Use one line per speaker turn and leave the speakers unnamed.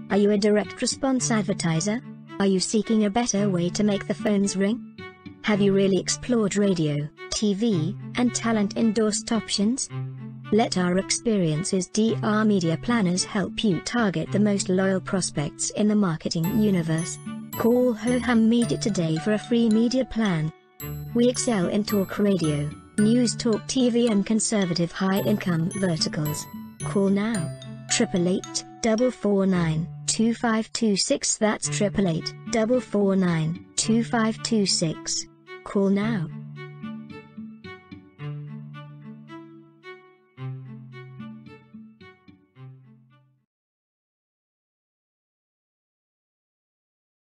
Are you a direct response advertiser? Are you seeking a better way to make the phones ring? Have you really explored radio, TV, and talent-endorsed options? Let our experiences DR Media Planners help you target the most loyal prospects in the marketing universe. Call Hoham Media today for a free media plan. We excel in talk radio, news talk TV and conservative high-income verticals. Call now. 888-449-2526. That's 888-449-2526. Call now.